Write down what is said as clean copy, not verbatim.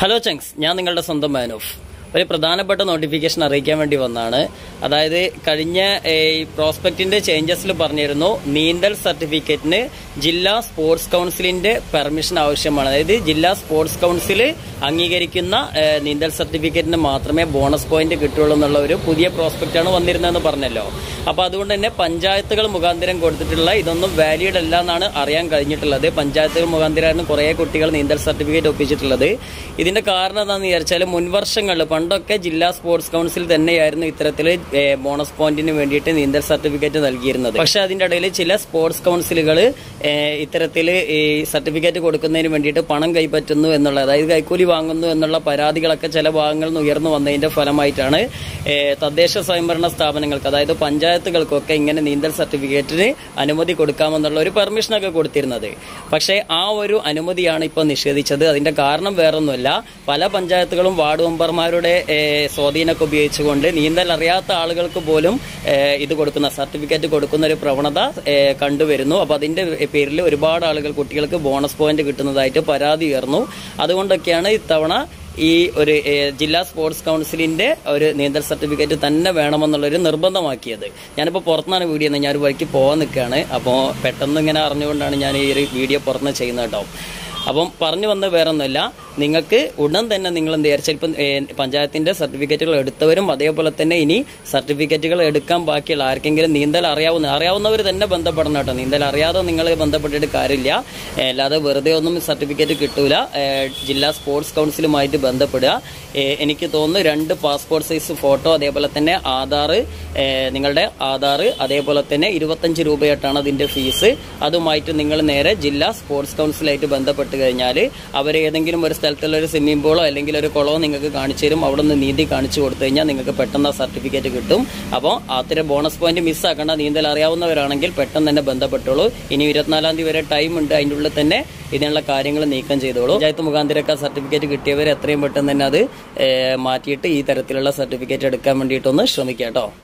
Hello ചങ്സ്, ഞാൻ നിങ്ങളുടെ സ്വന്തം മാനോഫ്. ഒരു പ്രധാനപ്പെട്ട നോട്ടിഫിക്കേഷൻ അറിയിക്കാൻ വേണ്ടി വന്നതാണ്. അതായത് കഴിഞ്ഞ പ്രോസ്പെക്റ്റിന്റെ ചേഞ്ചസിൽ പറഞ്ഞിരുന്നു നീന്തൽ സർട്ടിഫിക്കറ്റിന് ജില്ലാ സ്പോർട്സ് കൗൺസിലിന്റെ പെർമിഷൻ ആവശ്യമാണ്. അതായത് ജില്ലാ സ്പോർട്സ് കൗൺസിൽ അംഗീകരിക്കുന്ന നീന്തൽ സർട്ടിഫിക്കറ്റിന് മാത്രമേ ബോണസ് പോയിന്റ് കിട്ടുള്ളൂ എന്നുള്ള ഒരു പുതിയ പ്രോസ്പെക്റ്റാണ് വന്നിരുന്നതെന്ന് പറഞ്ഞല്ലോ. അപ്പൊ അതുകൊണ്ട് തന്നെ പഞ്ചായത്തുകൾ മുഖാന്തരം കൊടുത്തിട്ടുള്ള ഇതൊന്നും വാലിഡ് അല്ല എന്നാണ് അറിയാൻ കഴിഞ്ഞിട്ടുള്ളത്. പഞ്ചായത്തുകൾ മുഖാന്തരമാണ് കുറെ കുട്ടികൾ നീന്തൽ സർട്ടിഫിക്കറ്റ് ഒപ്പിച്ചിട്ടുള്ളത്. ഇതിന്റെ കാരണം എന്താണെന്ന് വിചാരിച്ചാൽ മുൻവർഷങ്ങളിൽ പണ്ടൊക്കെ ജില്ലാ സ്പോർട്സ് കൗൺസിൽ തന്നെയായിരുന്നു ഇത്തരത്തിൽ ബോണസ് പോയിന്റിന് വേണ്ടിയിട്ട് നീന്തൽ സർട്ടിഫിക്കറ്റ് നൽകിയിരുന്നത്. പക്ഷെ അതിന്റെ ഇടയിൽ ചില സ്പോർട്സ് കൗൺസിലുകൾ ഇത്തരത്തിൽ ഈ സർട്ടിഫിക്കറ്റ് കൊടുക്കുന്നതിന് വേണ്ടിയിട്ട് പണം കൈപ്പറ്റുന്നു എന്നുള്ള, അതായത് കൈക്കൂലി വാങ്ങുന്നു എന്നുള്ള പരാതികളൊക്കെ ചില ഭാഗങ്ങളിൽ നിന്ന് ഉയർന്നു വന്നതിന്റെ ഫലമായിട്ടാണ് തദ്ദേശ സ്വയംഭരണ സ്ഥാപനങ്ങൾക്ക്, അതായത് പഞ്ചായത്തുകൾക്കൊക്കെ ഇങ്ങനെ നീന്തൽ സർട്ടിഫിക്കറ്റിന് അനുമതി കൊടുക്കാമെന്നുള്ള ഒരു പെർമിഷനൊക്കെ കൊടുത്തിരുന്നത്. പക്ഷേ ആ ഒരു അനുമതിയാണ് ഇപ്പോൾ നിഷേധിച്ചത്. അതിന്റെ കാരണം വേറൊന്നുമല്ല, പല പഞ്ചായത്തുകളും വാർഡ് മെമ്പർമാരുടെ സ്വാധീനമൊക്കെ ഉപയോഗിച്ചുകൊണ്ട് നീന്തൽ അറിയാത്ത ആളുകൾക്ക് പോലും ഇത് കൊടുക്കുന്ന സർട്ടിഫിക്കറ്റ് കൊടുക്കുന്ന ഒരു പ്രവണത കണ്ടുവരുന്നു. അപ്പൊ അതിന്റെ പേരിൽ ഒരുപാട് ആളുകൾ, കുട്ടികൾക്ക് ബോണസ് പോയിന്റ് കിട്ടുന്നതായിട്ട് പരാതി ഉയർന്നു. അതുകൊണ്ടൊക്കെയാണ് ഇത്തവണ ഈ ഒരു ജില്ലാ സ്പോർട്സ് കൗൺസിലിന്റെ ഒരു നീന്തൽ സർട്ടിഫിക്കറ്റ് തന്നെ വേണമെന്നുള്ളൊരു നിർബന്ധമാക്കിയത്. ഞാനിപ്പോൾ പുറത്തുനിന്നാണ് വീഡിയോ ഞാൻ ഒരു വഴിക്ക് പോകാൻ നിൽക്കുകയാണ്. അപ്പോൾ പെട്ടെന്ന് ഇങ്ങനെ അറിഞ്ഞുകൊണ്ടാണ് ഞാൻ ഈ ഒരു വീഡിയോ പുറത്തുനിന്ന് ചെയ്യുന്നത് കേട്ടോ. അപ്പം പറഞ്ഞു വന്നത് വേറൊന്നുമല്ല, നിങ്ങൾക്ക് ഉടൻ തന്നെ നിങ്ങൾ എന്ത് വിചാരിച്ചാൽ ഇപ്പം പഞ്ചായത്തിന്റെ സർട്ടിഫിക്കറ്റുകൾ എടുത്തവരും അതേപോലെ തന്നെ ഇനി സർട്ടിഫിക്കറ്റുകൾ എടുക്കാൻ ബാക്കിയുള്ള ആർക്കെങ്കിലും നീന്തൽ അറിയാവുന്നവർ തന്നെ ബന്ധപ്പെടണം കേട്ടോ. നീന്തൽ അറിയാതെ നിങ്ങൾ ബന്ധപ്പെട്ടിട്ട് കാര്യമില്ല. അല്ലാതെ വെറുതെ ഒന്നും സർട്ടിഫിക്കറ്റ് കിട്ടൂല. ജില്ലാ സ്പോർട്സ് കൗൺസിലുമായിട്ട് ബന്ധപ്പെടുക. എനിക്ക് തോന്നുന്നു 2 പാസ്പോർട്ട് സൈസ് ഫോട്ടോ, അതേപോലെ തന്നെ നിങ്ങളുടെ ആധാർ, അതേപോലെ തന്നെ 25 രൂപയായിട്ടാണ് അതിന്റെ ഫീസ്. അതുമായിട്ട് നിങ്ങൾ നേരെ ജില്ലാ സ്പോർട്സ് കൗൺസിലായിട്ട് ബന്ധപ്പെട്ട് കഴിഞ്ഞാൽ അവർ ഏതെങ്കിലും ഒരു സ്ഥലത്തുള്ള ഒരു സ്വിമ്മിംഗ് പൂളോ അല്ലെങ്കിൽ ഒരു കുളമോ നിങ്ങൾക്ക് കാണിച്ചു തരും. അവിടെ നിന്ന് നീന്തി കാണിച്ചു കൊടുത്തു കഴിഞ്ഞാൽ നിങ്ങൾക്ക് പെട്ടെന്ന് ആ സർട്ടിഫിക്കറ്റ് കിട്ടും. അപ്പോൾ അത്തരം ബോണസ് പോയിന്റ് മിസ്സാക്കേണ്ട. നീന്തൽ അറിയാവുന്നവരാണെങ്കിൽ പെട്ടെന്ന് തന്നെ ബന്ധപ്പെട്ടോളൂ. ഇനി 24-ാം തീയതി വരെ ടൈം ഉണ്ട്. അതിൻ്റെ ഉള്ളിൽ തന്നെ ഇതിനുള്ള കാര്യങ്ങൾ നീക്കം ചെയ്തോളൂ. പഞ്ചായത്ത് മുഖാന്തരമൊക്കെ സർട്ടിഫിക്കറ്റ് കിട്ടിയവർ എത്രയും പെട്ടെന്ന് തന്നെ അത് മാറ്റിയിട്ട് ഈ തരത്തിലുള്ള സർട്ടിഫിക്കറ്റ് എടുക്കാൻ വേണ്ടിയിട്ടൊന്ന് ശ്രമിക്കാം കേട്ടോ.